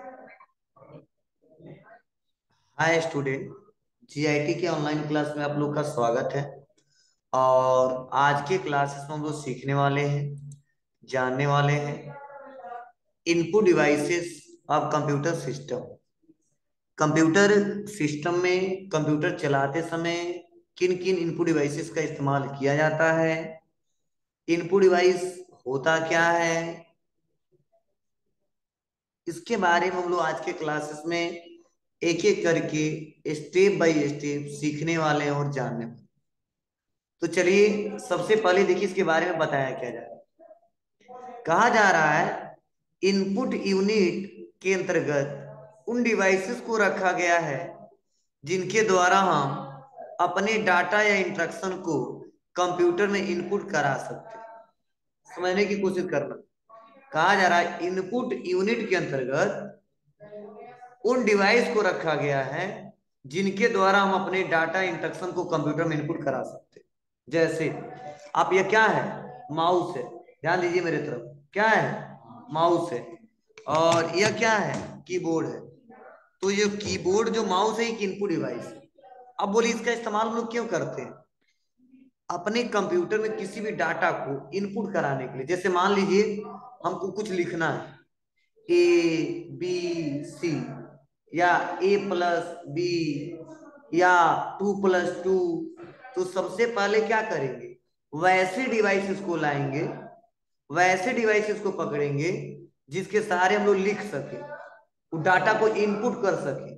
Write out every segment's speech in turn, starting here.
हाय student. GIT के online class में आप लोग का स्वागत है। और आज के क्लासेस में हम लोग सीखने वाले हैं, जानने वाले हैं input devices of computer system. Computer system में कंप्यूटर चलाते समय किन किन इनपुट डिवाइसेस का इस्तेमाल किया जाता है, इनपुट डिवाइस होता क्या है, इसके बारे में हम लोग आज के क्लासेस में एक एक करके स्टेप बाय स्टेप सीखने वाले हैं और जानने वाले हैं। तो चलिए सबसे पहले देखिए इसके बारे में बताया क्या जा रहा है। कहा जा रहा है इनपुट यूनिट के अंतर्गत उन डिवाइसेस को रखा गया है जिनके द्वारा हम अपने डाटा या इंस्ट्रक्शन को कंप्यूटर में इनपुट करा सकते हैं। समझने की कोशिश करना। कहा जा रहा है इनपुट यूनिट के अंतर्गत उन डिवाइस को रखा गया है जिनके द्वारा हम अपने डाटा इंस्ट्रक्शन को कंप्यूटर में इनपुट करा सकते हैं। जैसे आप, ये क्या है? माउस है। ध्यान दीजिए मेरे तरफ, क्या है? माउस है। और यह क्या है? कीबोर्ड है। तो ये कीबोर्ड जो माउस है एक इनपुट डिवाइस है। अब बोलिए इसका इस्तेमाल हम लोग क्यों करते हैं? अपने कंप्यूटर में किसी भी डाटा को इनपुट कराने के लिए। जैसे मान लीजिए हमको कुछ लिखना है, ABC, या A+B, या 2+2। तो सबसे पहले क्या करेंगे? वैसे डिवाइसेस को लाएंगे, वैसे डिवाइसेस को पकड़ेंगे जिसके सहारे हम लोग लिख सके, वो डाटा को इनपुट कर सके।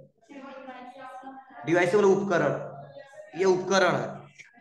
डिवाइस मतलब उपकरण, ये उपकरण है,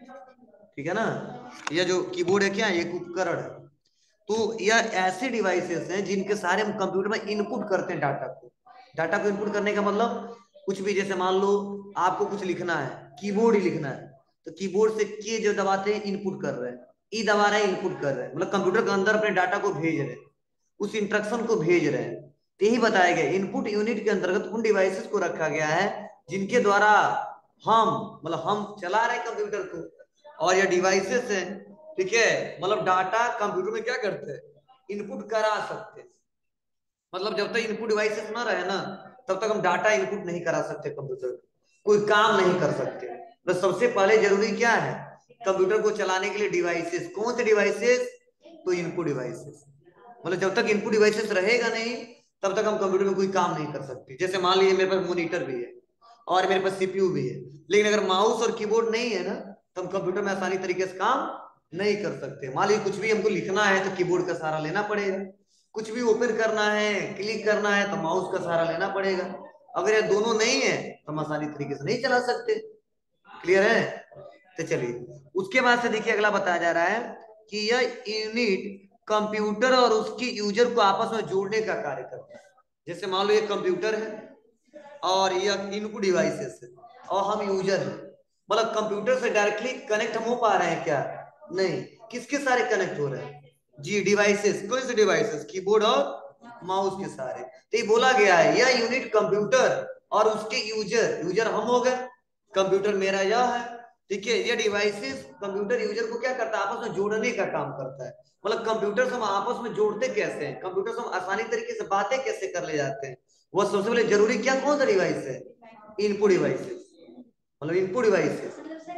ठीक है ना। यह जो कीबोर्ड है क्या, एक उपकरण है। तो यह ऐसे डिवाइसेस हैं जिनके सहारे हम कंप्यूटर में इनपुट करते हैं डाटा को। डाटा को इनपुट करने का मतलब कुछ भी, जैसे मान लो आपको कुछ लिखना है, कीबोर्ड ही लिखना है, तो कीबोर्ड से के जो दबाते हैं इनपुट कर रहे हैं, ई दबा रहे हैं इनपुट कर रहे हैं, मतलब कंप्यूटर के अंदर अपने डाटा को भेज रहे हैं, उस इंस्ट्रक्शन को भेज रहे हैं। तो यही बताया गया इनपुट यूनिट के अंतर्गत उन डिवाइसेस को रखा गया है जिनके द्वारा हम, मतलब हम चला रहे हैं कंप्यूटर को, और ये डिवाइसेस हैं, ठीक है, मतलब डाटा कंप्यूटर में क्या करते हैं, इनपुट करा सकते हैं। मतलब जब तक इनपुट डिवाइसेस ना रहे ना, तब तक हम डाटा इनपुट नहीं करा सकते कंप्यूटर, कोई काम नहीं कर सकते। तो सबसे पहले जरूरी क्या है कंप्यूटर को चलाने के लिए? डिवाइसेस। कौन से डिवाइसेस? तो इनपुट डिवाइसेस। मतलब जब तक इनपुट डिवाइसेस रहेगा नहीं तब तक हम कंप्यूटर में कोई काम नहीं कर सकते। जैसे मान लीजिए मेरे पास मॉनिटर भी है और मेरे पास सीपीयू भी है, लेकिन अगर माउस और कीबोर्ड नहीं है ना, तो हम कंप्यूटर में आसानी तरीके से काम नहीं कर सकते। मान लीजिए कुछ भी हमको लिखना है तो कीबोर्ड का सहारा लेना पड़ेगा, कुछ भी ओपन करना है, क्लिक करना है, तो माउस का सहारा लेना पड़ेगा। अगर ये दोनों नहीं है तो हम आसानी तरीके से नहीं चला सकते। क्लियर है? तो चलिए उसके बाद से देखिए अगला बताया जा रहा है कि यह यूनिट कंप्यूटर और उसके यूजर को आपस में जोड़ने का कार्य करता है। जैसे मान लो ये कंप्यूटर है और यह इनपुट डिवाइसेस है और हम यूजर हैं, मतलब कंप्यूटर से डायरेक्टली कनेक्ट हम हो पा रहे हैं क्या? नहीं। किसके सारे कनेक्ट हो रहे हैं? जी डिवाइसेस। कौन से डिवाइसेस? कीबोर्ड और माउस के सारे। तो ये बोला गया है यह यूनिट कंप्यूटर और उसके यूजर, यूजर हम हो गए, कंप्यूटर मेरा यह है, ठीक है। ये डिवाइसेस कंप्यूटर यूजर को क्या करता है? आपस में जोड़ने का काम करता है। मतलब कंप्यूटर से हम आपस में जोड़ते कैसे हैं, कंप्यूटर से हम आसानी तरीके से बातें कैसे कर ले जाते हैं, वो सबसे पहले जरूरी क्या, कौन सा डिवाइस है? Input devices. मतलब इनपुट डिवाइसेस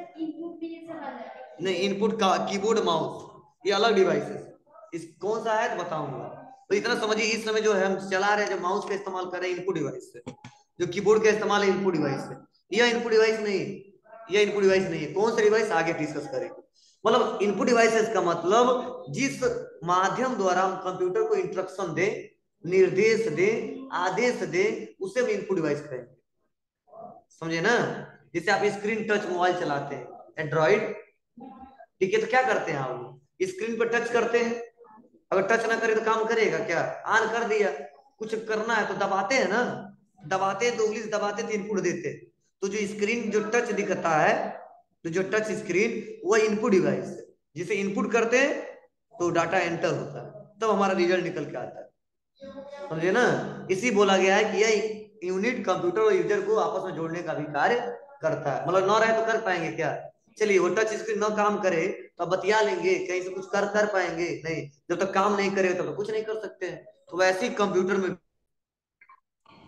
नहीं, इनपुट का कीबोर्ड माउस ये अलग डिवाइसेस। इस कौन सा है तो बताऊंगा। तो इतना समझिए इस समय जो है हम चला रहे हैं, जो माउस का इस्तेमाल कर रहे हैं इनपुट डिवाइस है, जो कीबोर्ड का इस्तेमाल है इनपुट डिवाइस है। यह इनपुट डिवाइस नहीं है, यह इनपुट डिवाइस नहीं है। कौन सा डिवाइस आगे डिस्कस करेंगे। मतलब इनपुट डिवाइसेस का मतलब जिस माध्यम द्वारा हम कंप्यूटर को इंस्ट्रक्शन दे, निर्देश दे, आदेश दे, उसे हम इनपुट डिवाइस कहेंगे। समझे ना? जैसे आप स्क्रीन टच मोबाइल चलाते हैं एंड्रॉइड, ठीक है, तो क्या करते हैं आप? स्क्रीन पर टच करते हैं, अगर टच ना करे तो काम करेगा क्या? ऑन कर दिया, कुछ करना है तो दबाते हैं ना, दबाते हैं तो उंगली से दबाते तो इनपुट देते हैं। तो जो स्क्रीन जो टच दिखता है, तो जो टच स्क्रीन वह इनपुट डिवाइस है, जिसे इनपुट करते हैं तो डाटा एंटर होता है, तब तो हमारा रिजल्ट निकल के आता है। समझे ना? इसी बोला गया है कि यह यूनिट कंप्यूटर और यूजर को आपस में जोड़ने का भी कार्य करता है। मतलब ना रहे तो कर पाएंगे क्या? चलिए वो टच स्क्रीन ना काम करे तो बतिया लेंगे, कहीं से कुछ कर पाएंगे नहीं, जब तक काम नहीं करे तब तक कुछ नहीं कर सकते हैं। तो वैसे ही कंप्यूटर में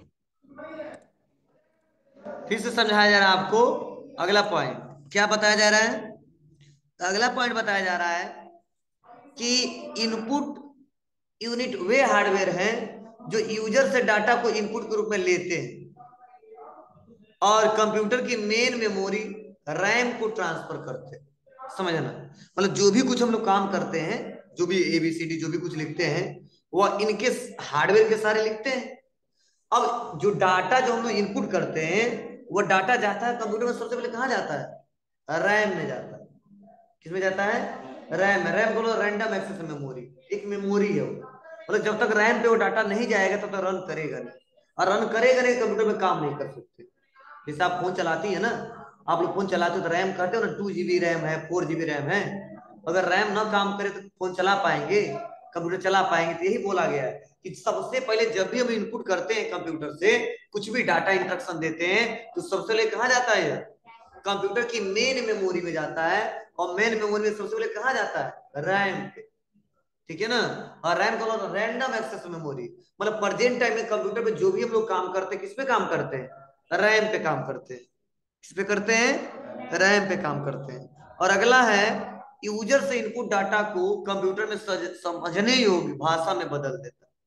फिर से समझाया जा रहा है आपको। अगला पॉइंट क्या बताया जा रहा है? अगला पॉइंट बताया जा रहा है कि इनपुट यूनिट वे हार्डवेयर हैं जो यूजर से डाटा को इनपुट के रूप में लेते हैं और कंप्यूटर की मेन मेमोरी रैम को ट्रांसफर करते हैं। समझना, मतलब जो भी कुछ हम लोग काम करते हैं, जो भी एबीसीडी जो भी कुछ लिखते हैं, वह इनके हार्डवेयर के सारे लिखते हैं। अब जो डाटा जो हम लोग इनपुट करते हैं, वो डाटा जाता है कंप्यूटर में, सबसे पहले कहाँ जाता है? रैम में जाता है। किसमें जाता है? रैम में। रैम को रैंडम एक्सेस मेमोरी, एक मेमोरी है वो। मतलब जब तक रैम पे वो डाटा नहीं जाएगा तब तक रन करेगा नहीं, और रन करेगा नहीं कंप्यूटर में काम नहीं कर सकते। जैसे आप फोन चलाती है ना, आप लोग फोन चलाते हो तो रैम कहते हो ना, 2 GB रैम है, 4 GB रैम है। अगर रैम ना काम करे तो फोन चला पाएंगे, कंप्यूटर चला पाएंगे? तो यही बोला गया है कि सबसे पहले जब भी हम इनपुट करते हैं कंप्यूटर से, कुछ भी डाटा इंस्ट्रक्शन देते हैं, तो सबसे पहले कहाँ जाता है? कंप्यूटर की मेन मेमोरी में जाता है। और मेन मेमोरी में सबसे पहले कहाँ जाता है? रैम पे। ठीक है ना? और रैम का मतलब रैंडम एक्सेस मेमोरी। मतलब प्रेजेंट टाइम में कंप्यूटर पे जो भी हम लोग काम करते हैं, किस पे काम करते हैं? रैम पे काम करते हैं। किस पे करते हैं? रैम पे काम करते हैं। और अगला है, यूजर से इनपुट डाटा को कंप्यूटर में समझने योग्य भाषा में बदल देता है।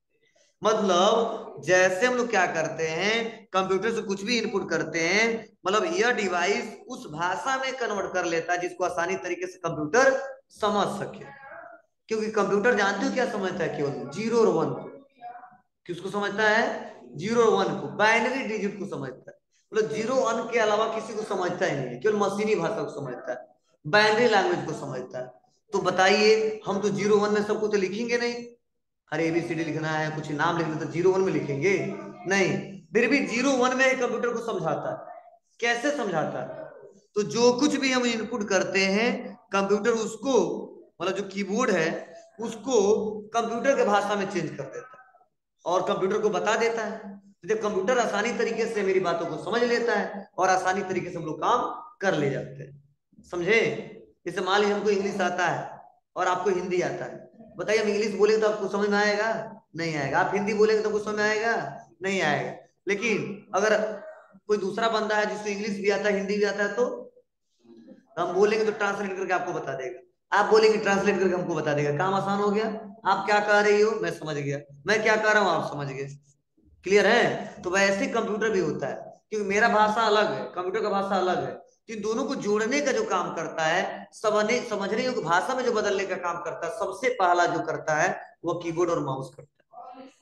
मतलब जैसे हम लोग क्या करते हैं, कंप्यूटर से कुछ भी इनपुट करते हैं, मतलब यह डिवाइस उस भाषा में कन्वर्ट कर लेता है जिसको आसानी तरीके से कंप्यूटर समझ सके। क्योंकि कंप्यूटर जानते हो क्या समझता है? केवल जीरो और वन को। किसको समझता है? जीरो और वन को, बाइनरी डिजिट को समझता है। मतलब जीरो वन के अलावा किसी को समझता ही नहीं है, केवल मशीनी भाषा को समझता है, बाइनरी लैंग्वेज को समझता है। तो बताइए, हम तो जीरो वन में सबको तो लिखेंगे नहीं। हर एबीसीडी लिखना है, कुछ नाम लिखना, तो जीरो वन में लिखेंगे नहीं। फिर भी जीरो वन में ही कंप्यूटर को समझाता है। कैसे समझाता है? तो जो कुछ भी हम इनपुट करते हैं, कंप्यूटर उसको, मतलब जो कीबोर्ड है उसको कंप्यूटर के भाषा में चेंज कर देता है और कंप्यूटर को बता देता है। तो जब कंप्यूटर आसानी तरीके से मेरी बातों को समझ लेता है और आसानी तरीके से हम लोग काम कर ले जाते हैं। समझे? जैसे मान लीजिए हमको इंग्लिश आता है और आपको हिंदी आता है, बताइए हम इंग्लिश बोलेंगे तो आपको समझ में आएगा? नहीं आएगा। आप हिंदी बोलेंगे तो आपको समझ में आएगा? नहीं आएगा। लेकिन अगर कोई दूसरा बंदा है जिसको इंग्लिश भी आता है, हिंदी भी आता है, तो हम बोलेंगे तो ट्रांसलेट करके आपको बता देगा। आप बोलेंगे ट्रांसलेट करके हमको बता देगा। काम आसान हो गया। आप क्या कह रही हो मैं समझ गया, मैं क्या कह रहा हूँ आप समझ गए। क्लियर है? तो वैसे कंप्यूटर भी होता है, क्योंकि मेरा भाषा अलग है, कंप्यूटर का भाषा अलग है, तो इन दोनों को जोड़ने का जो काम करता है, समझने योग्य भाषा में जो बदलने का काम करता है, सबसे पहला जो करता है वो कीबोर्ड और माउस करता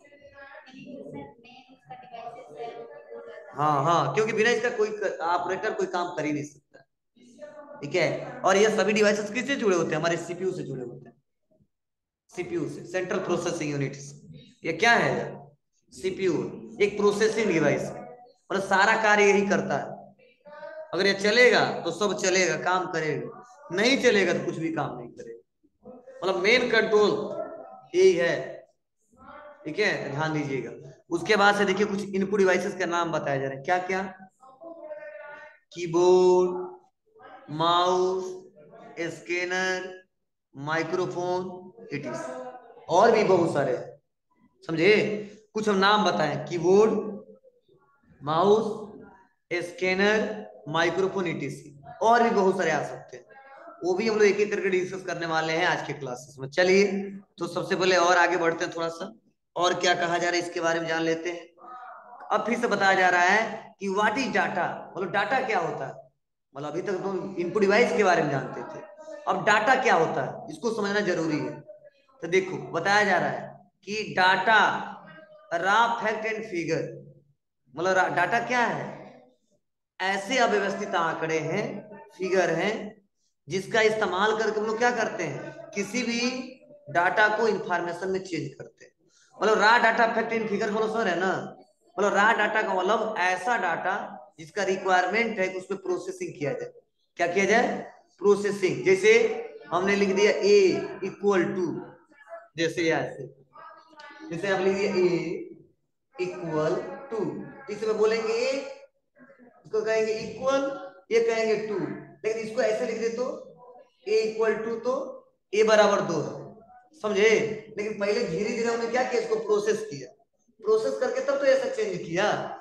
है। हाँ हाँ, क्योंकि बिना इसका कोई ऑपरेटर कोई काम कर ही नहीं सकता। ठीक है? और ये सभी डिवाइसेस किससे जुड़े होते हैं? हमारे सीपीयू से जुड़े होते हैं। सीपीयू से, सेंट्रल प्रोसेसिंग यूनिट से। ये क्या है? सीपीयू एक प्रोसेसिंग डिवाइस है, मतलब सारा कार्य यही करता है। अगर ये चलेगा तो सब चलेगा, काम करेगा, नहीं चलेगा तो कुछ भी काम नहीं करेगा। मतलब मेन कंट्रोल यही है। ठीक है, ध्यान दीजिएगा। उसके बाद से देखिए कुछ इनपुट डिवाइसेस के नाम बताए जा रहे हैं। क्या क्या? Keyboard, mouse, scanner, microphone, ETC, और भी बहुत सारे हैं। समझे? कुछ हम नाम बताएं। Keyboard, mouse, scanner, microphone, ETC, और भी बहुत सारे आ सकते हैं। वो भी हम लोग एक एक करके डिस्कस करने वाले हैं आज के क्लासेस में। चलिए, तो सबसे पहले और आगे बढ़ते हैं थोड़ा सा, और क्या कहा जा रहा है इसके बारे में जान लेते हैं। अब फिर से बताया जा रहा है कि व्हाट इज डाटा, मतलब डाटा क्या होता है। मतलब अभी तक तो इनपुट डिवाइस के बारे में जानते थे, अब डाटा क्या होता है इसको समझना जरूरी है। तो देखो बताया जा रहा है कि data raw fact and figure, मतलब डाटा क्या है? ऐसे अव्यवस्थित आंकड़े हैं, फिगर हैं, जिसका इस्तेमाल करके हम लोग क्या करते हैं? किसी भी डाटा को इंफॉर्मेशन में चेंज करते हैं। मतलब raw data fact and figure बोलो सर, है ना? मतलब रॉ डाटा का मतलब ऐसा डाटा जिसका रिक्वायरमेंट है कि उसमें प्रोसेसिंग किया जाए। क्या किया जाए? प्रोसेसिंग। जैसे हमने लिख दिया ए इक्वल टू, जैसे ऐसे, जैसे आप लिख दिया ए इक्वल टू, इसमें बोलेंगे इसको कहेंगे इक्वल, ये कहेंगे टू। लेकिन इसको ऐसे लिख दे तो ए इक्वल टू, तो ए बराबर 2 है। समझे? लेकिन पहले धीरे धीरे हमने क्या किया? इसको प्रोसेस किया, प्रोसेस करके तब तो ऐसा चेंज किया।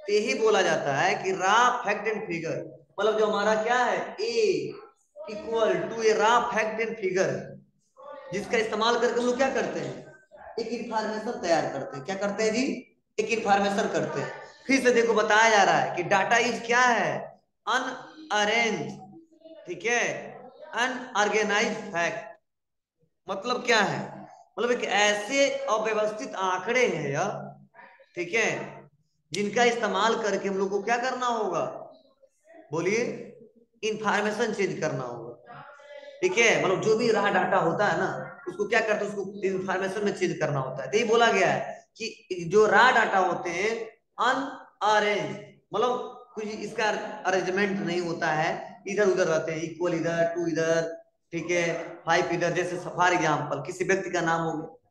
तो यही बोला जाता है कि रा फैक्ट एंड फिगर, मतलब जो हमारा क्या है ए इक्वल टू ए रा फैक्ट एंड फिगर, जिसका इस्तेमाल करके हम लोग क्या करते हैं, एक इंफॉर्मेशन तैयार करते हैं। क्या करते हैं जी, एक इंफॉर्मेशन करते हैं। फिर से देखो बताया जा रहा है कि डाटा इज क्या है, अनअरेंज, ठीक है, अनऑर्गेनाइज फैक्ट। मतलब क्या है, मतलब एक ऐसे अव्यवस्थित आंकड़े हैं यह, ठीक है, जिनका इस्तेमाल करके हम लोग को क्या करना होगा, बोलिए, इंफॉर्मेशन चेंज करना होगा। ठीक है, मतलब जो भी रहा डाटा होता है ना, उसको क्या करते हैं, उसको इंफॉर्मेशन में चेंज करना होता है। तो ये बोला गया है कि जो रहा डाटा होते हैं अनअरेंज, मतलब कुछ इसका अरेंजमेंट नहीं होता है, इधर उधर रहते हैं, इक्वल इधर, टू इधर, ठीक है, फाइव इधर। जैसे फॉर एग्जाम्पल किसी व्यक्ति का नाम हो गया,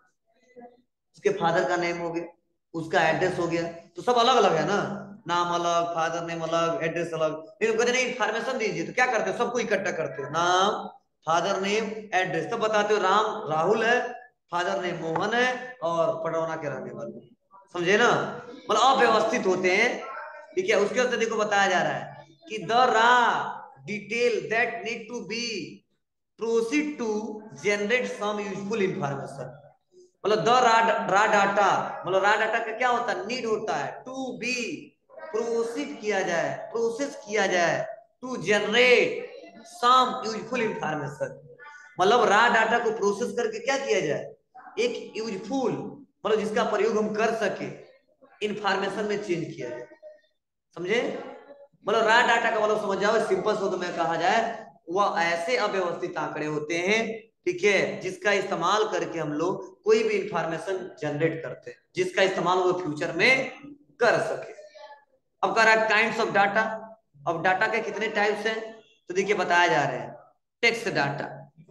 उसके फादर का नेम हो गया, उसका एड्रेस हो गया, तो सब अलग अलग है ना, नाम अलग, फादर नेम अलग, एड्रेस अलग। लेकिन कहते नहीं इन्फॉर्मेशन दीजिए, तो क्या करते हो, सबको इकट्ठा करते हो, नाम, फादर नेम, एड्रेस, तब बताते हो राम राहुल है, फादर नेम मोहन है, और पटौना के रहने वाले, समझे ना, मतलब अव्यवस्थित होते हैं। ठीक है, उसके बाद देखो बताया जा रहा है कि the raw detail that need to be proceed to generate some useful information. मतलब द रा डाटा, मतलब रा डाटा का क्या होता है, नीड होता है टू बी प्रोसीड किया जाए, प्रोसेस किया जाए, to generate some useful information. मतलब रा डाटा को प्रोसेस करके क्या किया जाए, एक यूजफुल, मतलब जिसका प्रयोग हम कर सके, इंफॉर्मेशन में चेंज किया जाए। समझे, मतलब रा डाटा का मतलब समझ जाओ, सिंपल शब्द में कहा जाए, वह ऐसे अव्यवस्थित आंकड़े होते हैं, ठीक है, जिसका इस्तेमाल करके हम लोग कोई भी इंफॉर्मेशन जनरेट करते हैं, जिसका इस्तेमाल वो फ्यूचर में कर सके। अब कर रहा है काइंड्स ऑफ डाटा। अब डाटा के कितने टाइप्स हैं, तो देखिए बताया जा रहे हैं, text data,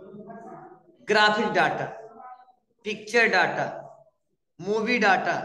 graphic data, picture data, movie data,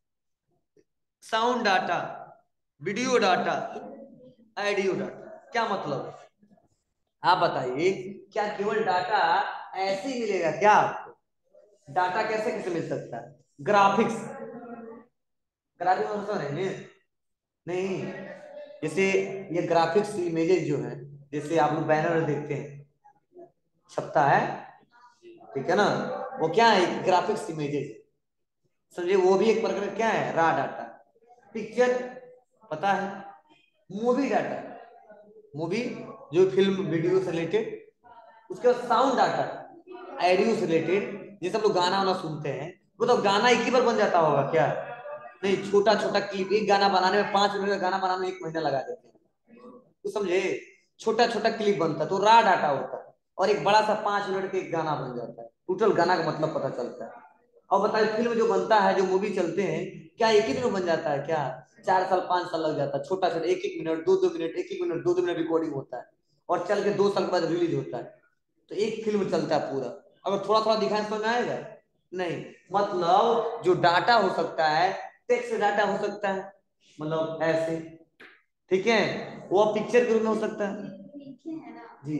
sound data, video data, audio data. क्या मतलब है, आप बताइए, क्या केवल डाटा ऐसे ही मिलेगा क्या आपको, डाटा कैसे कैसे मिल सकता है, ग्राफिक्स, ग्राफिक्स समझ रहे हैं, नहीं, जैसे ये ग्राफिक्स इमेजेस जो है, जैसे आप लोग बैनर देखते हैं, छपता है, ठीक है ना, वो क्या है, ग्राफिक्स इमेजेस, समझे, वो भी एक प्रकार क्या है, रा डाटा। पिक्चर पता है, मूवी डाटा, मूवी जो फिल्म वीडियो से रिलेटेड। उसके बाद साउंड डाटा, ऑडियो से रिलेटेड, जैसे हम लोग गाना वाना सुनते हैं, वो तो गाना एक ही बार बन जाता होगा क्या, नहीं, छोटा छोटा क्लिप, एक गाना बनाने में 5 मिनट का गाना बनाने में 1 महीना लगा देते हैं, तो समझे, छोटा छोटा क्लिप बनता है, तो रा डाटा होता है। और एक बड़ा सा 5 मिनट का एक गाना बन जाता है, टोटल गाना का मतलब पता चलता है। और बताइए फिल्म जो बनता है, जो मूवी चलते हैं, क्या एक ही दिन में बन जाता है क्या, 4 साल 5 साल लग जाता है, छोटा छोटा 1-1 minute 2-2 minute, 1-1 minute 2-2 minute recording होता है, और चल के 2 साल के बाद रिलीज होता है, तो एक फिल्म चलता है पूरा। अगर थोड़ा थोड़ा दिखाए समझ में आएगा, नहीं, मतलब जो डाटा हो सकता है, टेक्स्ट डाटा हो सकता है, मतलब ऐसे, ठीक है, वो पिक्चर के रूप में हो सकता है जी,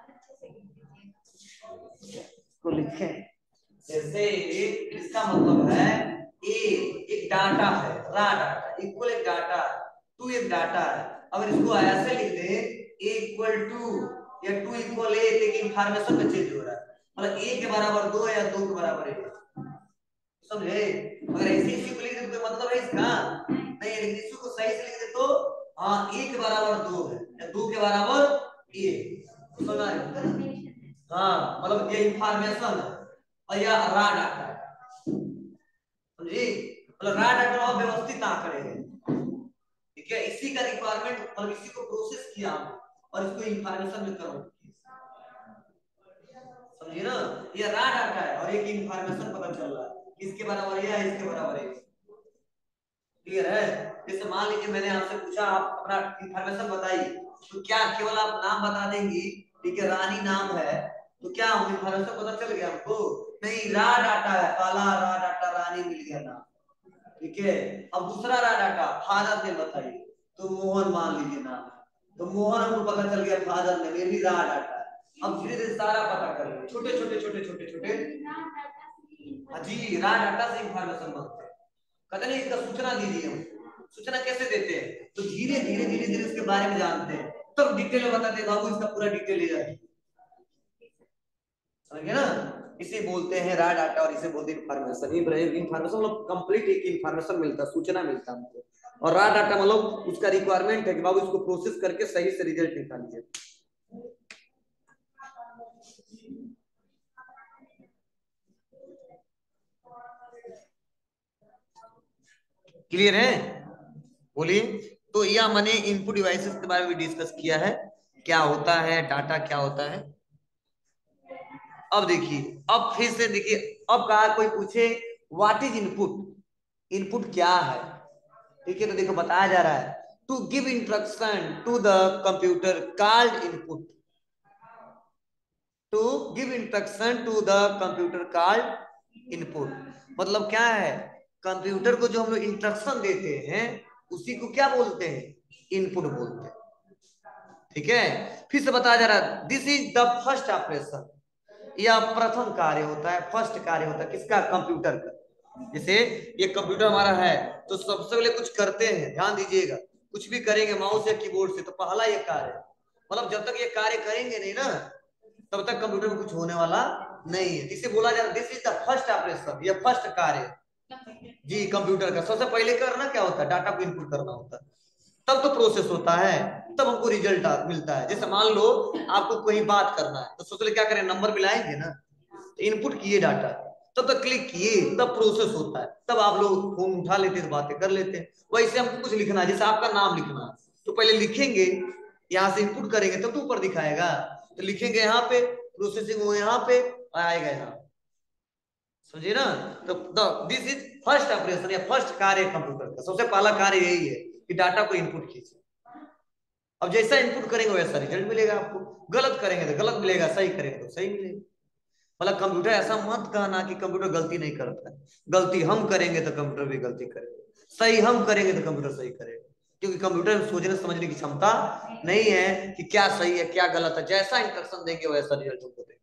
इसको लिखे, जैसे इसका मतलब है ए एक डाटा है, रा डाटा इक्वल एक डाटा, टू एक डाटा है। अगर इसको ऐसे लिख दे ए इक्वल टू, या टू इक्वल ए, लेकिन इंफॉर्मेशन में चेंज हो रहा है, मतलब ए के बराबर 2 या 2 के बराबर 1, समझे। अगर ऐसे इसी को लिख दे तो मतलब है इसका नहीं, लेकिन इसको सही से लिख दे तो हाँ, ए के बराबर 2 है, या 2 के बराबर ए, समझ आ रहा है, हाँ, मतलब ये इंफॉर्मेशन है, और यह रा डाटा है, समझी, मतलब रा डाटा और व्यवस्थित आंकड़े हैं, ठीक है, इसी का रिक्वायरमेंट और इसी को प्रोसेस किया और इसको इंफॉर्मेशन में कन्वर्ट किया, समझिए ना, ये रा डाटा है और एक इंफॉर्मेशन पता चल रहा है किसके बराबर है, इसके बराबर है, क्लियर है। जैसे मान लीजिए मैंने आपसे पूछा आप अपना इंफॉर्मेशन बताइए, तो क्या केवल आप नाम बता देंगी, ठीक है, रानी नाम है, तो क्या हम इंफॉर्मेशन पता चल गया हमको, नहीं, रा डाटा है, काला रा डाटा, रानी मिल गया नाम, ठीक है। अब दूसरा रा डाटा, फादर ने बताइए, तो मोहन मान लीजिए नाम है, तो मोहन हमको पता चल गया फादर ने, ये भी रा डाटा है। अब धीरे धीरे सारा पता कर लो, छोटे छोटे छोटे छोटे छोटे, हाँ जी, रा डाटा से इंफॉर्मेशन बनते हैं, कहते नहीं इसका सूचना दीजिए हमको, सूचना कैसे देते हैं, तो धीरे धीरे धीरे धीरे उसके बारे में जानते हैं, तब डिटेल में बताते हैं बाबू इसका पूरा डिटेल ले जाए, समझ गए ना। इसे बोलते हैं रॉ डाटा और इसे बोलते हैं इंफॉर्मेशन। इंफॉर्मेशन मतलब कंप्लीट एक इंफॉर्मेशन मिलता है, सूचना मिलता है हमको, और रॉ डाटा मतलब उसका रिक्वायरमेंट है कि बाबू इसको प्रोसेस करके सही से रिजल्ट निकालिए। क्लियर है, बोलिए। तो यह मैंने इनपुट डिवाइसेस के बारे में डिस्कस किया है, क्या होता है डाटा, क्या होता है। अब देखिए, अब फिर से देखिए, अब कहा कोई पूछे व्हाट इज इनपुट, इनपुट क्या है, ठीक है। तो देखो बताया जा रहा है to give instruction to the computer called input, to give instruction to the computer called input. मतलब क्या है, कंप्यूटर को जो हम लोग इंस्ट्रक्शन देते हैं उसी को क्या बोलते हैं, इनपुट बोलते हैं, ठीक है। फिर से बताया जा रहा है this is the first operation, यह प्रथम कार्य होता है, फर्स्ट कार्य होता है किसका, कंप्यूटर का। जैसे ये कंप्यूटर हमारा है तो सबसे पहले कुछ करते हैं, ध्यान दीजिएगा, कुछ भी करेंगे माउस या कीबोर्ड से तो पहला ये कार्य, मतलब जब तक ये कार्य करेंगे नहीं ना तब तक कंप्यूटर में कुछ होने वाला नहीं है। इसे बोला जा रहा है this is the first operation, ये फर्स्ट कार्य जी कंप्यूटर का। सबसे पहले करना क्या होता है, डाटा को इनपुट करना होता है, तब तो प्रोसेस होता है, तब हमको रिजल्ट मिलता है। जैसे मान लो आपको कोई बात करना है तो सबसे पहले क्या करें, नंबर मिलाएंगे ना, तो इनपुट किए डाटा, तब तक क्लिक किए, तब प्रोसेस होता है, तब आप लोग फोन उठा लेते हैं, बातें कर लेते हैं। वैसे हमको कुछ लिखना है, जैसे आपका नाम लिखना है तो पहले लिखेंगे, यहाँ से इनपुट करेंगे तब तो ऊपर दिखाएगा, तो लिखेंगे यहाँ पे, प्रोसेसिंग वो यहाँ पे आएगा यहाँ, समझिए ना। तो दिस इज फर्स्ट ऑपरेशन या फर्स्ट कार्य कंप्यूटर का, सबसे पहला कार्य यही है कि डाटा को इनपुट कीजिए। अब जैसा इनपुट करेंगे वैसा रिजल्ट मिलेगा आपको, गलत करेंगे तो गलत मिलेगा, सही करेंगे तो सही मिलेगा। मतलब कंप्यूटर ऐसा मत कहना कि कंप्यूटर गलती नहीं करता है, गलती हम करेंगे तो कंप्यूटर भी गलती करेगा, सही हम करेंगे तो कंप्यूटर सही करेगा, क्योंकि कंप्यूटर सोचने समझने की क्षमता नहीं है कि क्या सही है क्या गलत है, जैसा इंस्ट्रक्शन देंगे वैसा रिजल्ट हमको देंगे।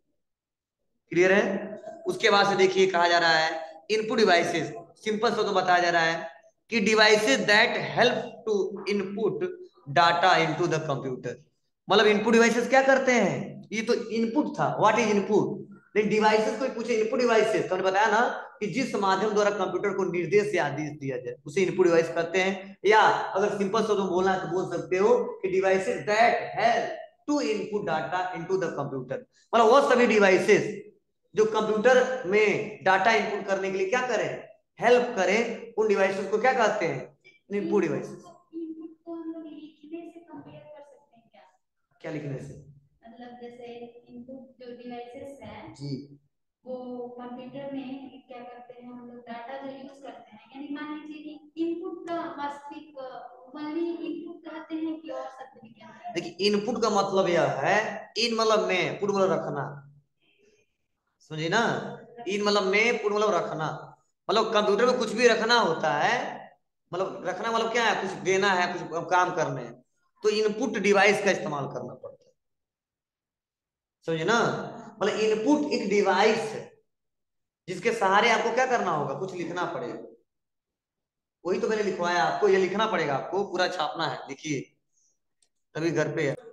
क्लियर है। उसके बाद से देखिए कहा जा रहा है इनपुट डिवाइसेस, सिंपल सा तो बताया जा रहा है कि devices that help to input data into the computer. मतलब इनपुट डिवाइसेस क्या करते हैं, ये तो इनपुट था, व्हाट इज इनपुट, लेकिन डिवाइसेस कोई पूछे इनपुट डिवाइसेस तो हमने बताया ना कि जिस माध्यम द्वारा कंप्यूटर को निर्देश या आदेश दिया जाए उसे इनपुट डिवाइस कहते हैं। या अगर सिंपल सा तो बोलना है तो बोल सकते हो कि devices that help to input data into the computer, मतलब वो सभी डिवाइसेस जो कंप्यूटर में डाटा इनपुट करने के लिए क्या करें, हेल्प करें, उन डिवाइसेस को क्या कहते हैं, इनपुट डिवाइसेस। इनपुट को हम लोग लिखने से कंपेयर कर सकते हैं क्या, क्या लिखने से, मतलब जैसे इनपुट जो डिवाइसेस है जी वो कंप्यूटर में क्या करते हैं, हम लोग डाटा जो यूज करते हैं, यानी मान लीजिए कि इनपुट का वास्तविक ओनली इनपुट कहते हैं कि और शब्द भी क्या है। देखिए इनपुट का मतलब यह है, इन मतलब में, पुट मतलब रखना, समझिए ना, इन मतलब में, पुट मतलब रखना, मतलब कंप्यूटर में कुछ भी रखना होता है, मतलब रखना मतलब क्या है, कुछ देना है, कुछ काम करने हैं, तो इनपुट डिवाइस का इस्तेमाल करना पड़ता है, समझिए ना। मतलब इनपुट एक डिवाइस है जिसके सहारे आपको क्या करना होगा, कुछ लिखना पड़ेगा, वही तो मैंने लिखवाया आपको, ये लिखना पड़ेगा आपको, पूरा छापना है, देखिए तभी घर पे है।